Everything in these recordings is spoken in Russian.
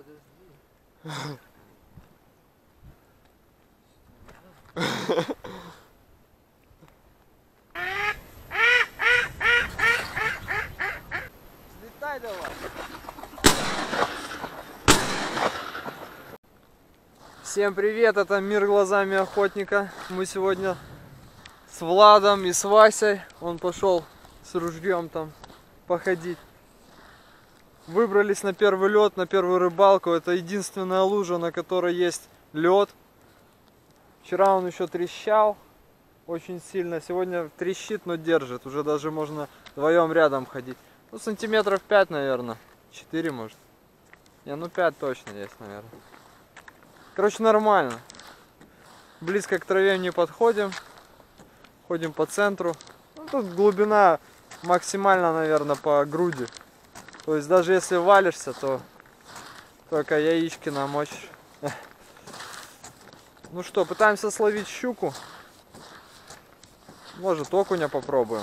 Слетай давай. Всем привет, это Мир глазами охотника. Мы сегодня с Владом и с Васей. Он пошел с ружьем там походить. Выбрались на первый лед, на первую рыбалку. Это единственная лужа, на которой есть лед. Вчера он еще трещал очень сильно. Сегодня трещит, но держит. Уже даже можно вдвоем рядом ходить. Ну, сантиметров 5, наверное. 4, может. Не, ну 5 точно есть, наверное. Короче, нормально. Близко к траве не подходим. Ходим по центру. Ну, тут глубина максимально, наверное, по груди. То есть даже если валишься, то только яички намочишь. Ну что, пытаемся словить щуку. Может, окуня попробуем.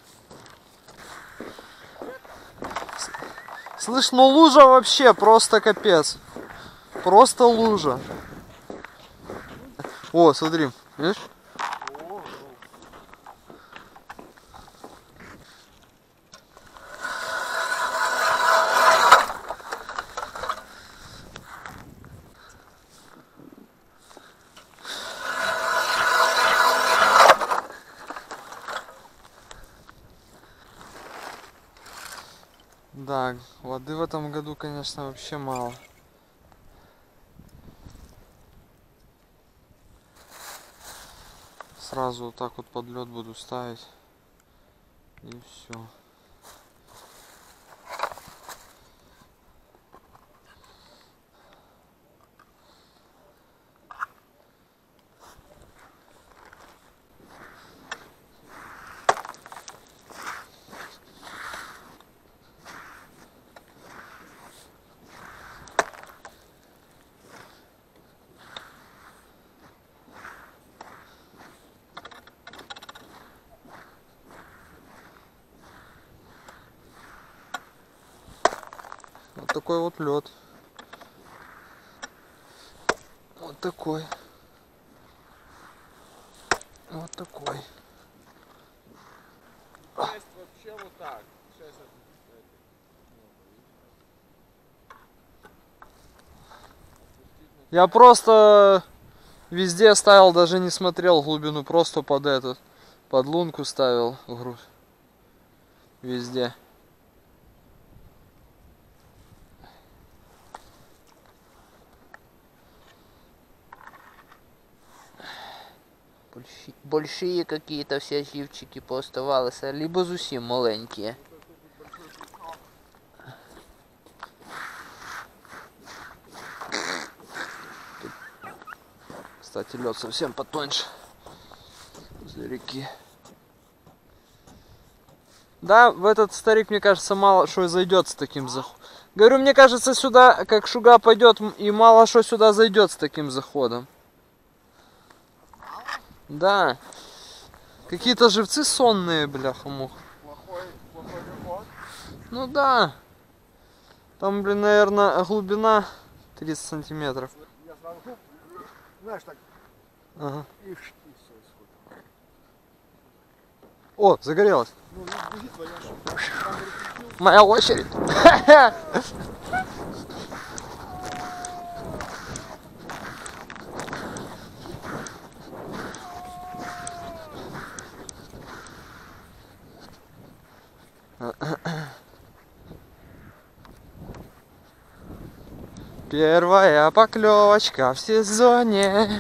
Слышь, ну лужа вообще просто капец. Просто лужа. О, смотри, видишь? Да, воды в этом году, конечно, вообще мало. Сразу вот так вот под лед буду ставить. И все. Вот такой вот лед. Вот такой. Вот такой. Есть вообще вот так. Сейчас Я просто везде ставил, даже не смотрел глубину, просто под этот, под лунку ставил груз. Везде. Большие какие-то все живчики пооставалися, либо зовсім маленькі. Кстати, лед совсем потоньше. Возле реки. Да, в этот старик, мне кажется, мало что зайдет с таким заходом. Говорю, мне кажется, сюда, как шуга пойдет, и мало что сюда зайдет с таким заходом. Да. Какие-то живцы сонные, бляха-мух. плохой вход. Ну да. Там, блин, наверное, глубина 30 сантиметров. Я сразу, знаешь, так, Ага. и все исход. О, загорелось. Ну, бежит, твоя ошибка. Моя очередь. Первая поклевочка в сезоне.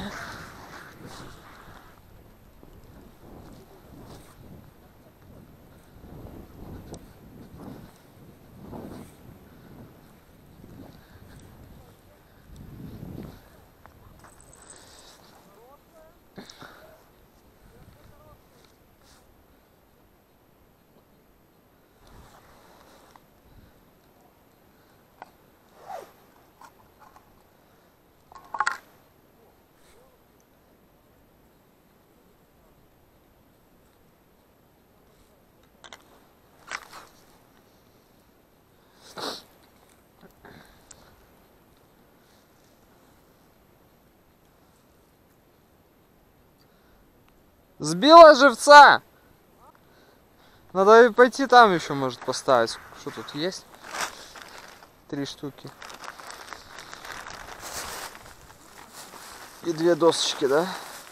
Сбила живца! Надо пойти там еще, может, поставить. Что тут есть? 3 штуки. И 2 досочки, да?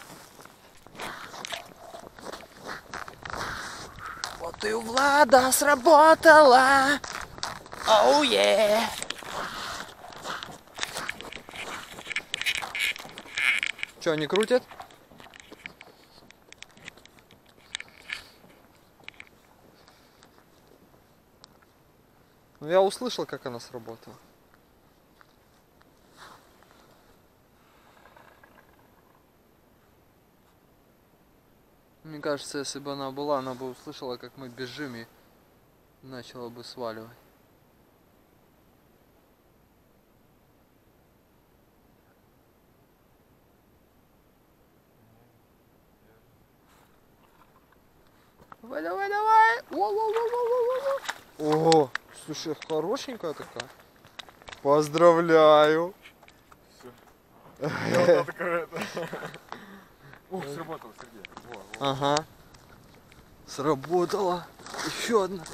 Вот и у Влада сработала. Оу, е! Че, не крутят? Ну, я услышал, как она сработала. Мне кажется, если бы она была, она бы услышала, как мы бежим, и начала бы сваливать. Давай, давай, давай! О, слушай, хорошенькая такая. Поздравляю! Ух, сработал, Сергей. Ага. Сработала. Еще одна.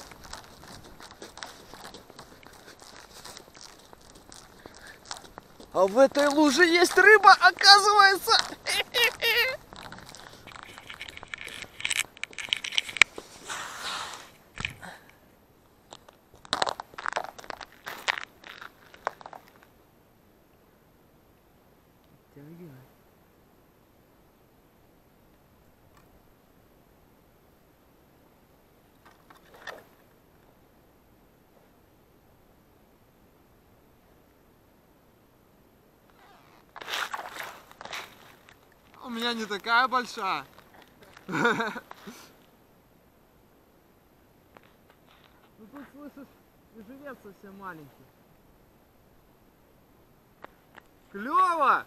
А в этой луже есть рыба, оказывается. У меня не такая большая. Ну тут слышишь, и живец совсем маленький. Клево!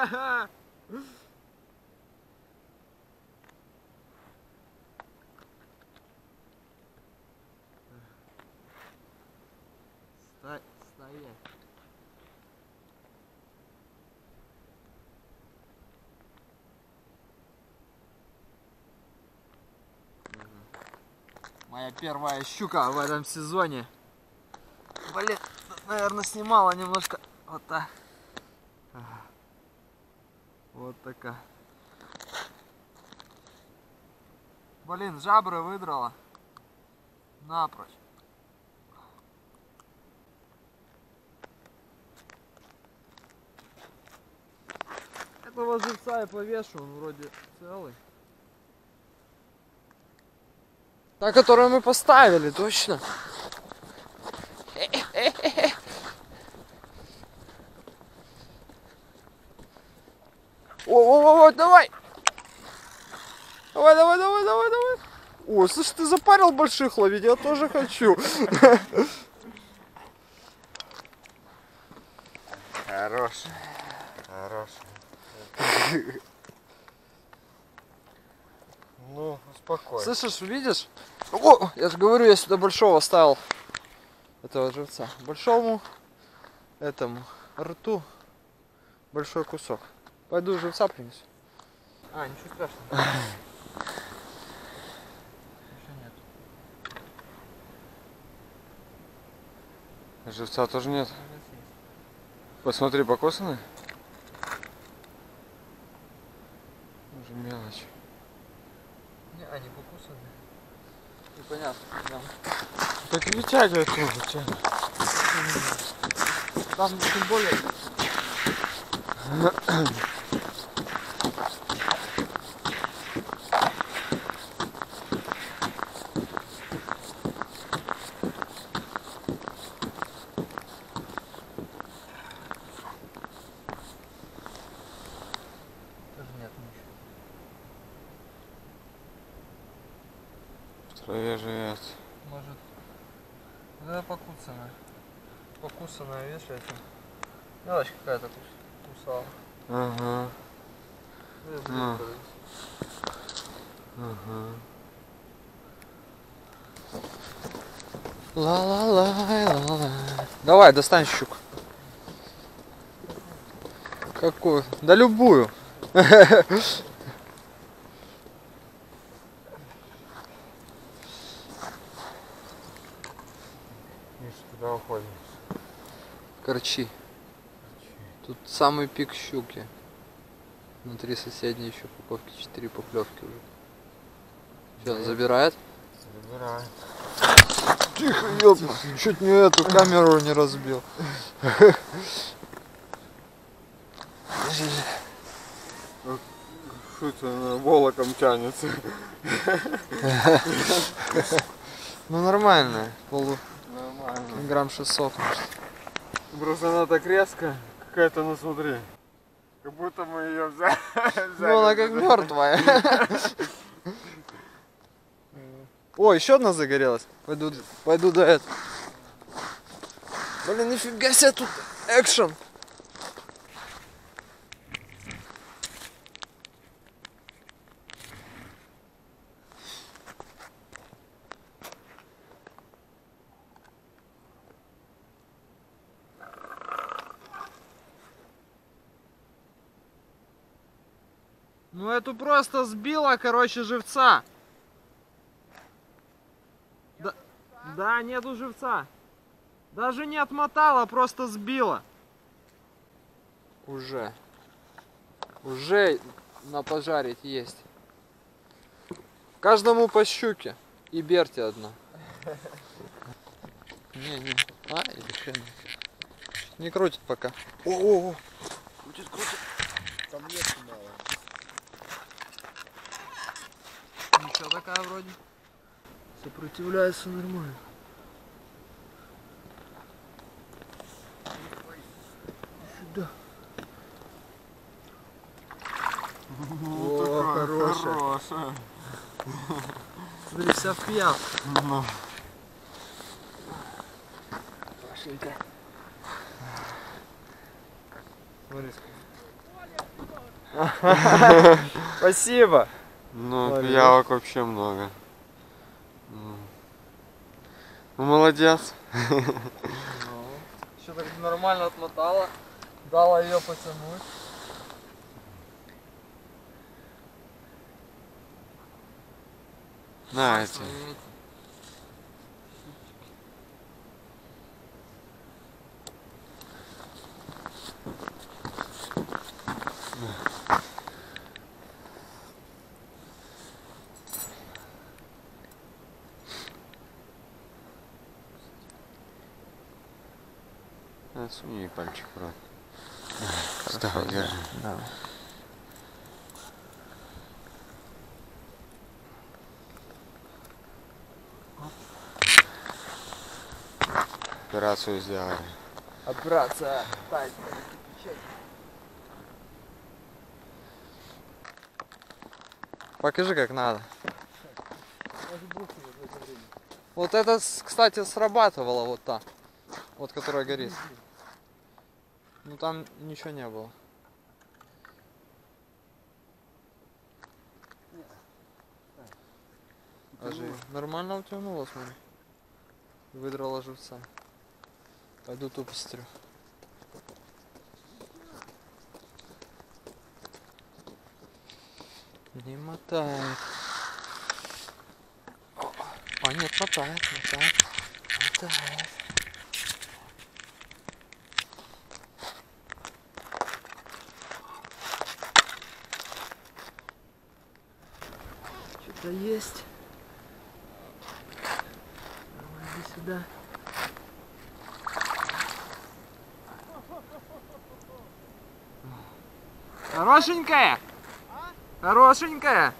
Стоять. Моя первая щука в этом сезоне. Блин, наверное, снимала немножко. Вот так. Вот такая. Блин, жабры выдрала. Напрочь. Этого живца я повешу, он вроде целый. Та, которую мы поставили, точно. О, давай! Давай. О, слушай, ты запарил больших ловить, я тоже хочу. Хорош. Ну, успокойся. Слышишь, видишь? О, я же говорю, я сюда большого ставил. Этого живца. Большому этому рту большой кусок. Пойду живца принесу. А, ничего страшного. Живца тоже нет. Посмотри, покосаны. Уже мелочь. Не, они покусаны. Непонятно. Да. Так вытягивай тоже. Там тем более. Тоже нет ничего. В траве живет. Может. Вот это покусанная. Покусанная, видишь, это. Мелочь какая-то кусала. Ага. Ну. Ага. Ла-ла-ла-ла-ла. Давай, достань щуку. Какую? Да любую. Корчи. Тут самый пик щуки. Внутри соседней еще поклевки, 4 поклевки уже. Все, забирает? Забираю. Тихо, ёпна, чуть не эту камеру не разбил. Что это волоком тянется? Ну нормально, Нормально. грамм 600 может. Просто она так резко, какая-то, ну смотри. Как будто мы ее взяли. Ну она как мертвая. О, еще одна загорелась. Пойду до этого. Блин, нифига себе тут экшен. Ну эту просто сбила, короче, живца. Да, нету живца. Даже не отмотала, просто сбила. Уже на пожарить есть. Каждому по щуке. И берте одна. Не. А, или хрен. Не крутит пока. О. Крутит. Там нет мало. Ничего такая вроде. Сопротивляется нормально. Сюда. О, хорошая. Смотри, вся в пиявках. Пошли-ка. Смотри. Спасибо. Ну, Смотри, пиявок вообще много. Ну, молодец. Еще так нормально отмотала. Дала ее потянуть. На эти. Суни ей пальчик в рот. Давай, держи. Давай. Операцию сделали. Операция. Покажи, как надо. Вот это, кстати, срабатывало вот та. Вот, которая горит. Ну там ничего не было. Даже нормально утянула, смотри. Выдрала живца. Пойду ту посмотрю. Не мотает. А нет, мотает. Что-то есть. Давай, иди сюда. Хорошенькая? Хорошенькая?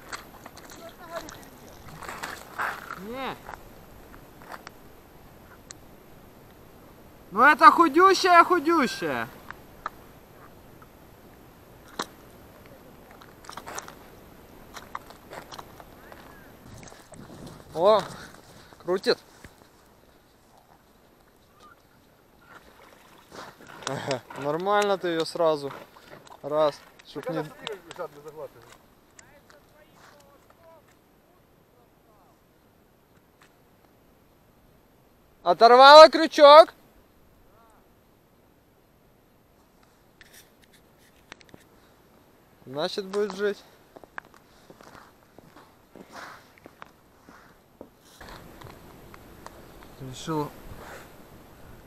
Не. Ну это худющая. О, крутит. Ага, нормально ты ее сразу. Раз, чтоб не... Оторвала крючок? Значит, будет жить.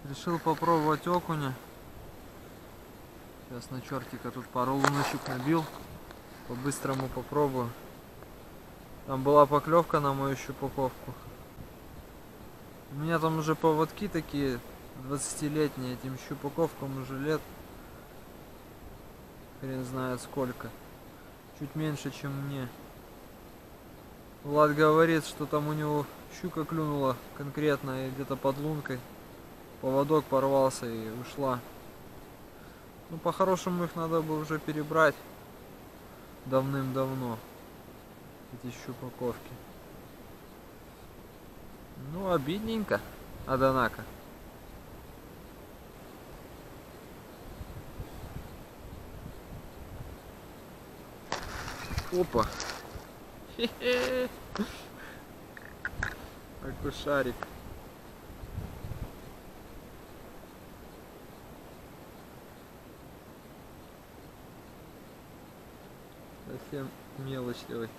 Решил попробовать окуня. Сейчас на чертика тут пару луночек набил. По-быстрому попробую. Там была поклевка на мою щупаковку. У меня там уже поводки такие 20-летние, этим щупаковкам уже лет хрен знает сколько. Чуть меньше, чем мне. Влад говорит, что там у него щука клюнула конкретно и где-то под лункой. Поводок порвался и ушла. Ну, по-хорошему их надо бы уже перебрать давным-давно. Эти щупаковки. Ну, обидненько, однако. Опа. Хе-хе. Какой шарик. Совсем мелочливый.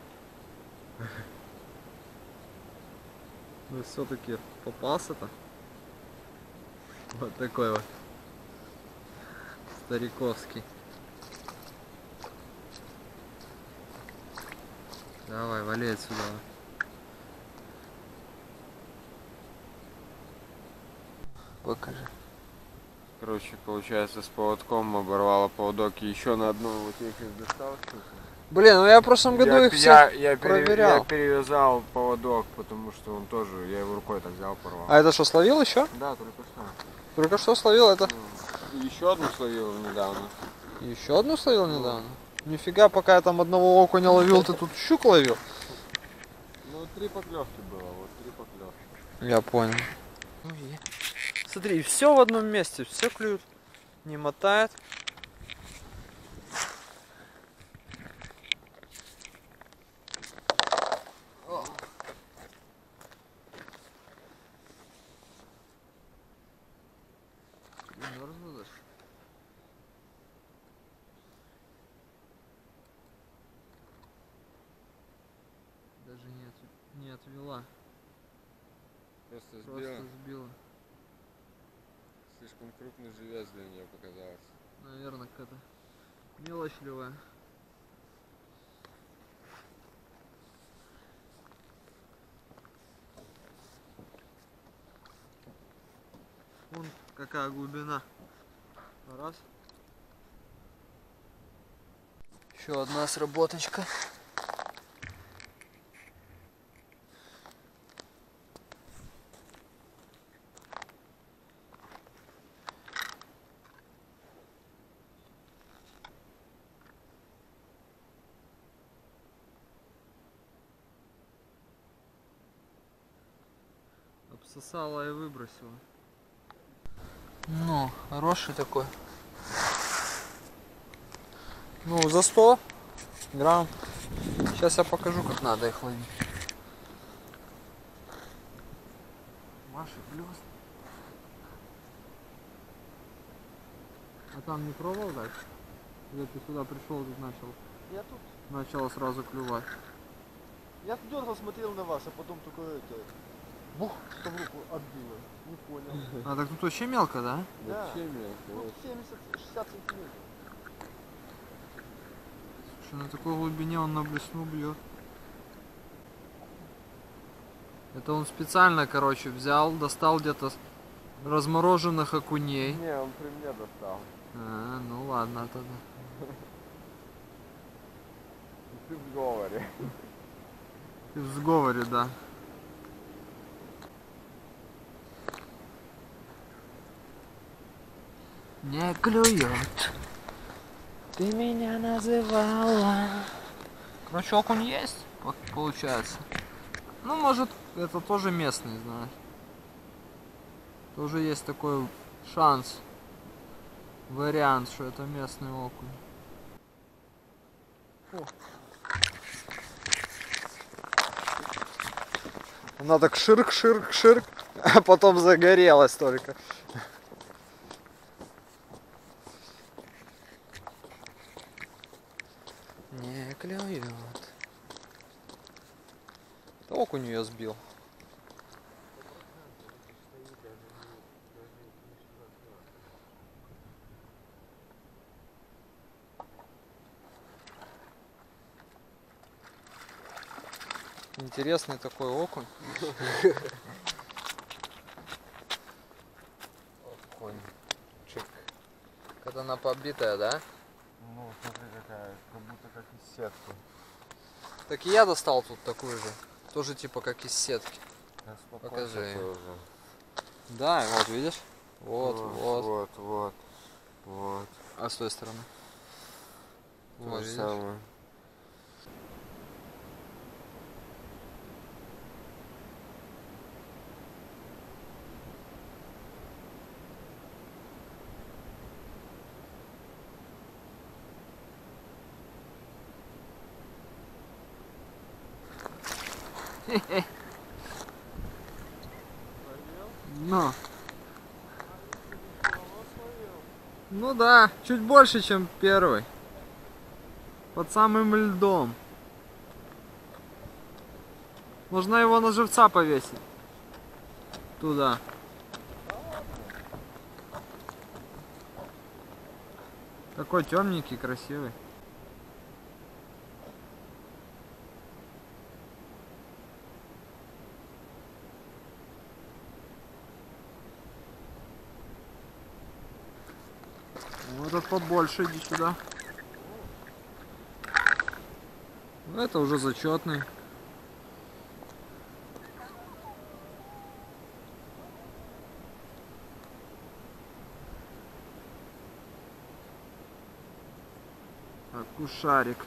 Ну все-таки попался-то. Вот такой вот. Стариковский. Давай, вали отсюда. Покажи. Короче, получается, с поводком оборвало поводок. И еще на одну вот я сейчас достал штуку. Блин, ну я в прошлом году их все проверял. Я перевязал поводок, потому что он тоже, я его рукой так взял, порвал. А это что, словил еще? Да, только что. Только что словил это? Еще одну словил недавно. Еще одну словил недавно? Нифига, пока я там одного окуня ловил, ты тут щук ловил? Ну, 3 поклевки было, вот 3 поклевки. Я понял. Смотри, все в одном месте, все клюют, не мотает. Даже не отвела. Просто Просто сбила. Слишком крупный живец для нее показалось. Наверное, какая-то мелочливая. Вон какая глубина. Раз. Еще одна сработочка. Обсосала и выбросила. Ну, хороший такой. Ну, за 100 грамм. Сейчас я покажу, как надо их ловить. Маша, блёст. А там не пробовал дальше? Когда ты сюда пришел, тут начал. Я тут. Начало сразу клювать. Я дергал, смотрел на вас, а потом только это. Бух, там руку отбило. Не понял. А так тут вообще мелко, да? Да. Вообще мелко. Вот 70-60 сантиметров. Слушай, на такой глубине он на блесну бьет. Это он специально, короче, взял, достал где-то размороженных окуней. Не, он при мне достал. А, ну ладно тогда. Ты в говоре. Ты в сговоре, да. Не клюет. Ты меня называла. Короче, окунь есть, получается. Ну, может, это тоже местный, знаешь. Тоже есть такой шанс, вариант, что это местный окунь. О. Она так ширк, а потом загорелась только. Не клюет. Окунь ее сбил. Интересный такой окунь. Окунчик. Когда она побитая, да? Ну, смотри какая, как будто как из сетки. Так и я достал тут такую же. Тоже типа как из сетки. Распаковка Покажи. тоже. Да, вот видишь? Вот. Вот. А с той стороны? То Вот, же видишь? самое. Ну. Ну да, чуть больше, чем первый. Под самым льдом. Можно его на живца повесить. Туда. Такой темненький, красивый. Ну, этот побольше, иди сюда. Ну, это уже зачетный. Акушарик.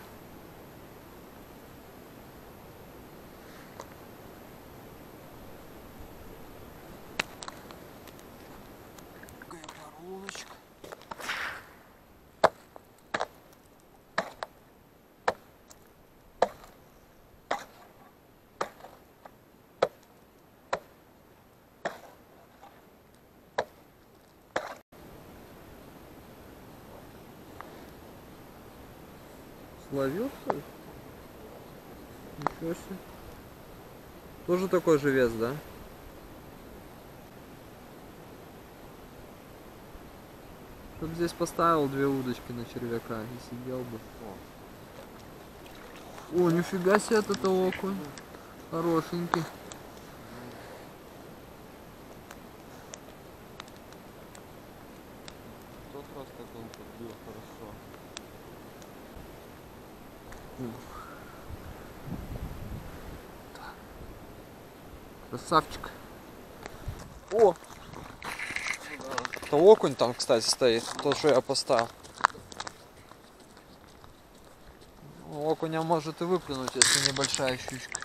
Какая коробочка. Словил, что ли? Ничего себе. Тоже такой же вес, да? Чтоб здесь поставил 2 удочки на червяка и сидел бы. О, нифига себе, это окунь. Хорошенький. Тот раз как он подбил хорошо. Красавчик. О! Это окунь там, кстати, стоит. Тот, что я поставил. Окуня может и выплюнуть, если небольшая щучка.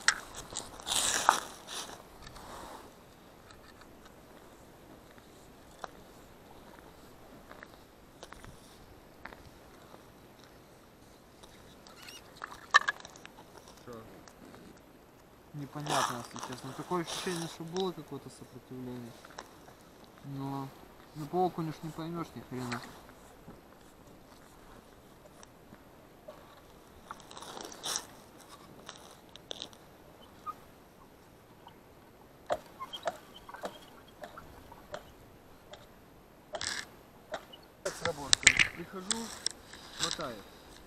Непонятно, если честно. Такое ощущение, что было какое-то сопротивление. Но по окуню ж не поймешь ни хрена. Сработает. Прихожу, мотает.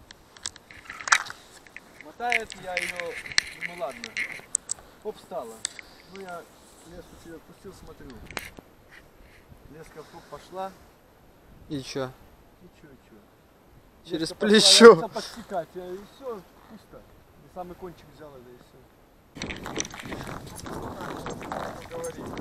Мотает, я ее, ну ладно, оп, встала. Ну я леску себе отпустил, смотрю. Леска хоп, пошла. И чё? И чё. Через Леска плечо. пошла, я начал подстекать, и все, пусто. И самый кончик взял, да и все. Говори.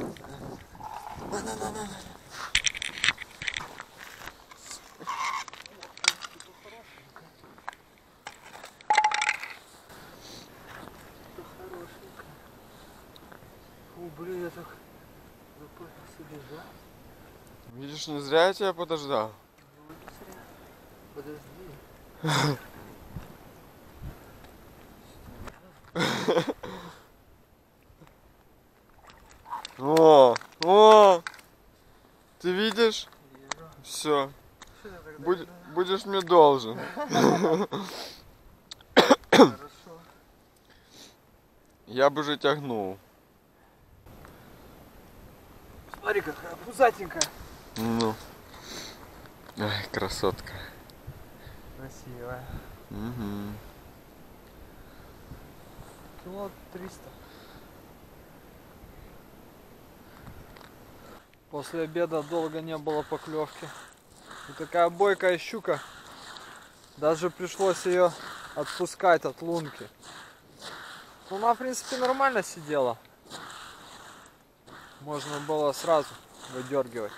О, блин, я так запахался бежать. Видишь, не зря я тебя подождал. Подожди. О! Ты видишь? Вижу. Все. Что я тогда? Будешь мне должен. Хорошо. Я бы же тягнул. Смотри, какая пузатенькая. Ну. Ай, красотка. Красивая. Угу. Кило 300. После обеда долго не было поклевки. И такая бойкая щука. Даже пришлось ее отпускать от лунки. Но она, в принципе, нормально сидела. Можно было сразу выдергивать.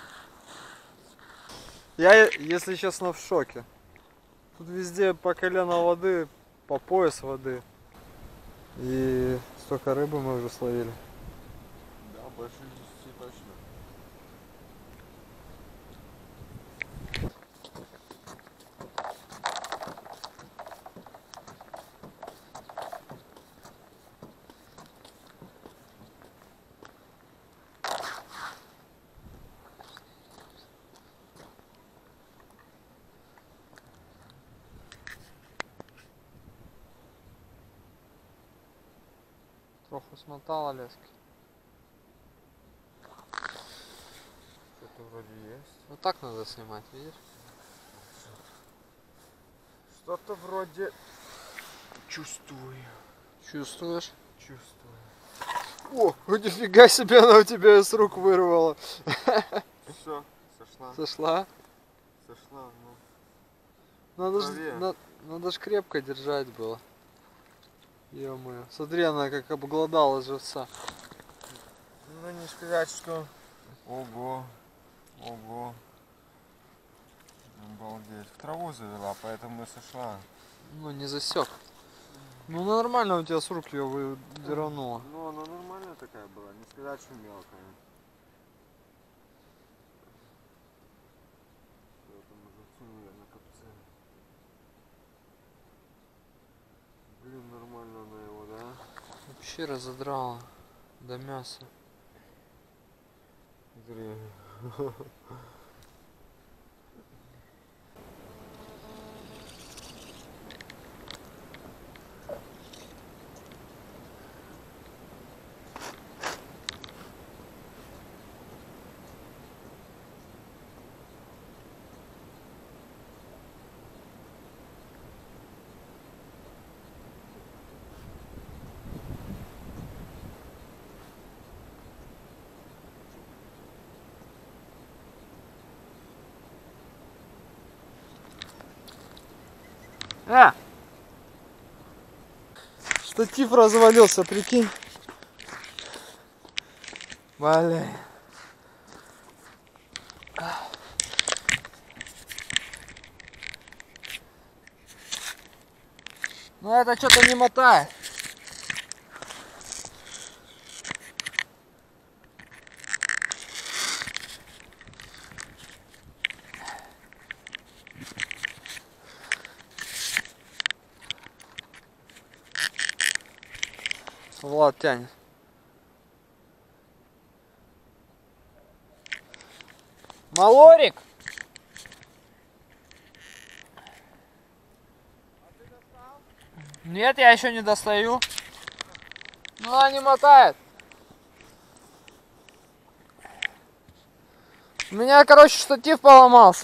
Я, если честно, в шоке. Тут везде по колено воды, по пояс воды. И столько рыбы мы уже словили. Да, больше 10 точно. Троху смотала лески. Что-то вроде есть. Вот так надо снимать, видишь? Что-то вроде чувствую. Чувствуешь? Чувствую. О, нифига себе, она у тебя из рук вырвала. Все, сошла. Сошла? Сошла, ну. Надо ж крепко держать было. Ё-моё. Смотри, она как обглодала живца. Ну не сказать, что... Ого. Ого. Обалдеть. В траву завела, поэтому и сошла. Ну, не засек. Ну, нормально у тебя с рук ее выдернула. Ну, она нормальная такая была, не сказать, что мелкая. Поэтому живцу я на копце. Блин, нормально она его, да? Вообще разодрала до мяса. Смотри. Штатив развалился, прикинь. Блин. Ну это что-то не мотает. Влад тянет. Малорик! Нет, я еще не достаю. Ну, она не мотает. У меня, короче, штатив поломался.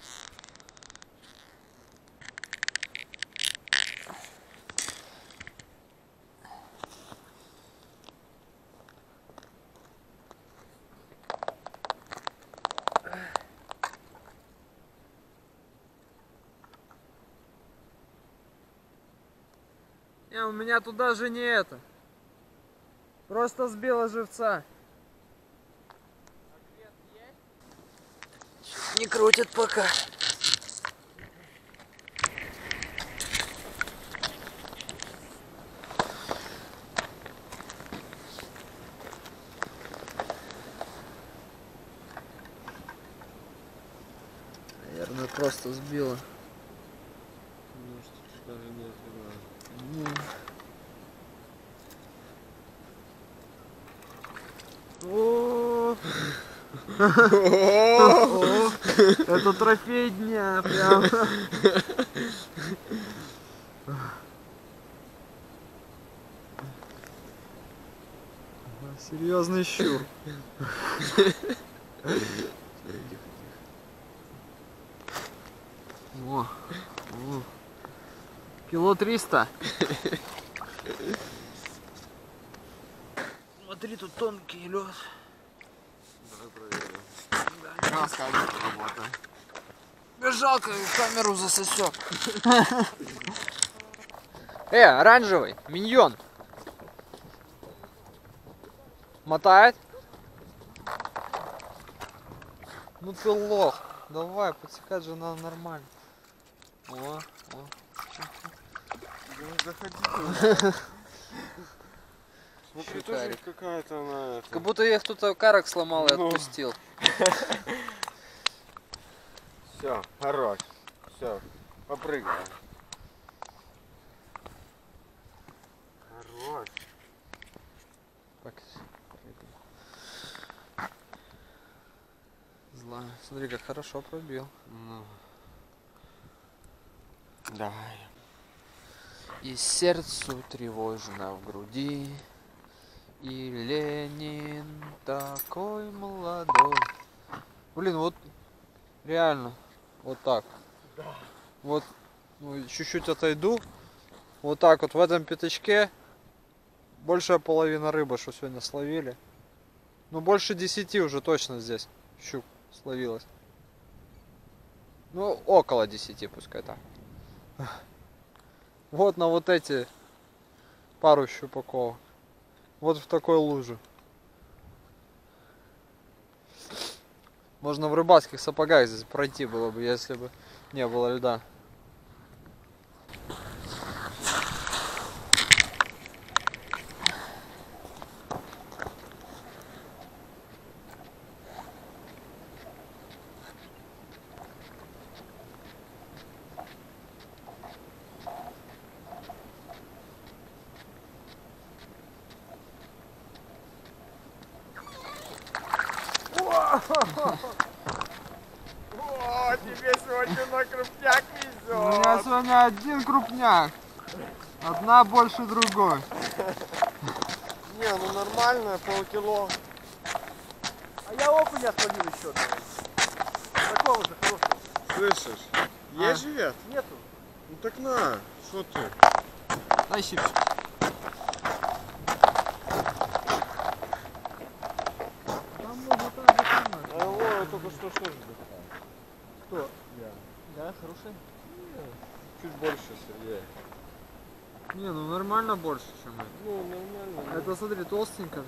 Не, у меня тут даже не это. Просто сбила живца. Не крутит пока. Наверное, просто сбила. Может, даже не взяла. О, это трофей дня, прям. Серьезный щур. О, кило 300. Смотри, тут тонкий лед. Давай проверим. Рассказывай, работа. Жалко, камеру засосет. Оранжевый, миньон. Мотает? Ну ты лох. Давай, подсекать же надо нормально. О. Заходи. Смотри, тоже Щукарик. какая-то она... это. Как будто я кто-то карок сломал и Ну. отпустил. Все, хорош. Все, попрыгаем. Хорош. Зла. Смотри, как хорошо пробил. Ну. Давай. И сердцу тревожно в груди, и Ленин такой молодой. Блин, вот реально, вот так. Вот, ну, чуть-чуть отойду. Вот так вот в этом пятачке большая половина рыбы, что сегодня словили. Ну, больше 10 уже точно здесь щук словилось. Ну, около 10, пускай так. Вот на вот эти пару щупаков. Вот в такой луже. Можно в рыбацких сапогах здесь пройти было бы, если бы не было льда. О, тебе сегодня на крупняк У меня везет. сегодня один крупняк. Одна больше другой. Не, ну нормально, полкило. А я окуня словил еще одного. Такого же хорошего. Слышишь? Есть живет? Нету. Ну так на, что ты? Дай щипчик. Там можно так же. А его я только что же Кто? Я. Да, хороший. Чуть больше, Сергей. Не, ну нормально больше, чем это. Ну, нормально. Это, смотри, толстенько.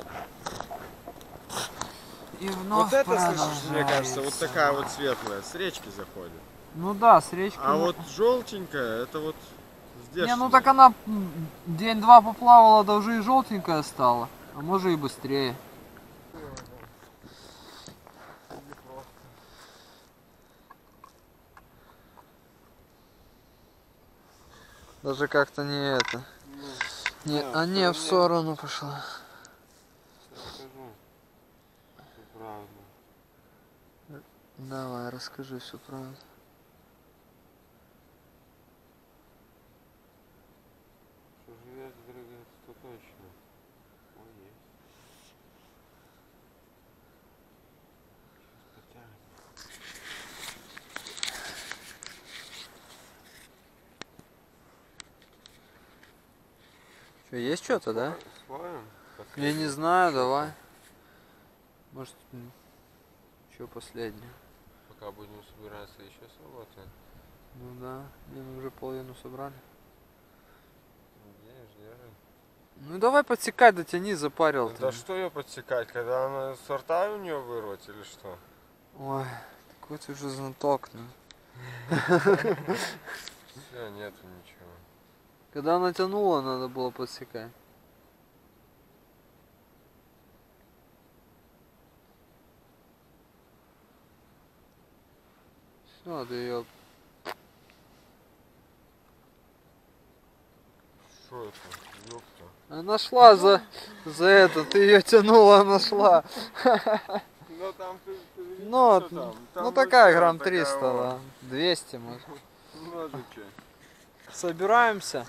И вновь Вот это, слышишь, мне кажется, вот продолжается. такая вот светлая, с речки заходит. Ну да, с речки. А вот желтенькая, это вот здесь. Не, ну так она день-два поплавала, да уже и желтенькая стала. А может и быстрее. Даже как-то не это. Не, да, а не, в вполне. сторону пошла. Скажу, что правда. Давай, расскажи всю правду. Что живет, дрыгается, то точно. Ой, есть. Сейчас потянем. Что, есть что-то, да? Словим? Я не знаю, давай. Может, что последнее? Пока будем собираться, еще сработает. Ну да, не, мы уже половину собрали. Держи. Ну давай подсекать, дотяни, запарил. Да что ее подсекать, когда она сорта у нее вырвать или что? Ой, такой ты уже знаток, ну. Все, нету ничего. Когда она тянула, надо было подсекать. Все, ты ее. Что это? Ёпта. Она шла за это, ты ее тянула, она шла. Ну там ты видишь, Ну, что там? ну Там такая вообще грамм такая 300, вот. да. 200 может. Ножики. Собираемся.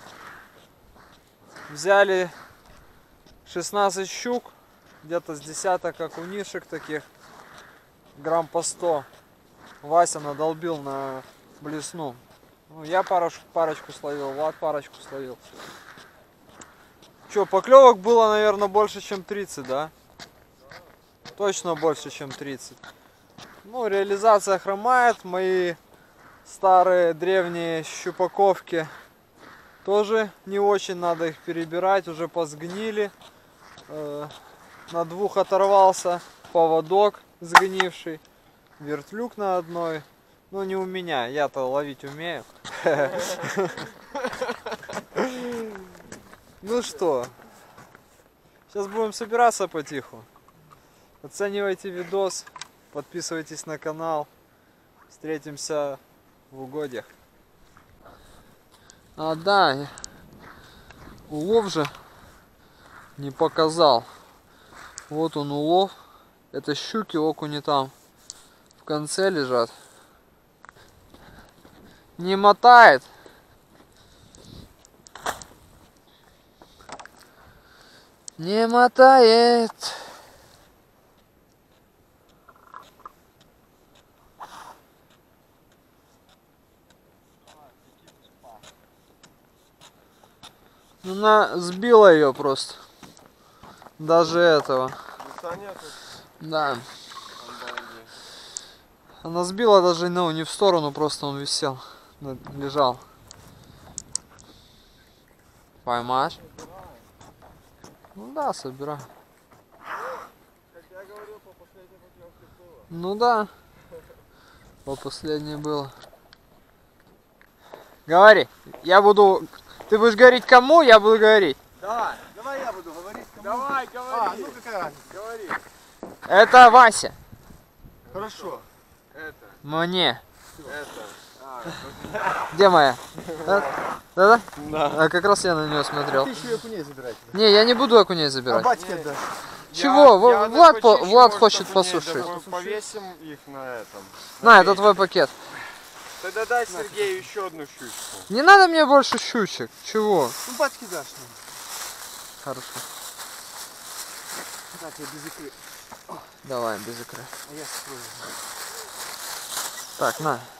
Взяли 16 щук, где-то с десяток окунишек таких, грамм по 100. Вася надолбил на блесну. Ну, я парочку словил, Влад парочку словил. Что, поклевок было, наверное, больше, чем 30, да? Точно больше, чем 30. Ну, реализация хромает. Мои старые древние щупаковки тоже не очень. Надо их перебирать, уже позгнили. На 2 оторвался поводок сгнивший. Вертлюг на одной. Ну, не у меня, я-то ловить умею. Ну что, сейчас будем собираться потиху. Оценивайте видос, подписывайтесь на канал. Встретимся в угодьях. А, да, улов же не показал. Вот он улов. Это щуки, окуни там в конце лежат. Не мотает. Не мотает. Она сбила ее просто. Даже этого. Да. Она сбила даже, ну, не в сторону, просто он висел, лежал. Поймаешь? Ну да, собирай. Как я говорил, по последней поклевке было. Ну да. По последней было. Говори. Я буду... Ты будешь говорить кому, я буду говорить. Давай я буду говорить. Давай, говори. А, ну какая разница? Говори. Это Вася. Хорошо. Это, Мне. это. Где моя? Да? Да? Да. А как раз я на нее смотрел. Ты еще и окуней забирать. Не, я не буду окуней А забирать. батьке отдашь? Чего? Влад, почищу, Влад может, хочет окуней, посушить. да, повесим их на этом. На, это твой пакет. Тогда дай Сергею еще одну щучку. Не надо мне больше щучек. Чего? Ну батьке дашь. Хорошо. На тебе без икры. Давай, без икры. А я скрою. Так, на.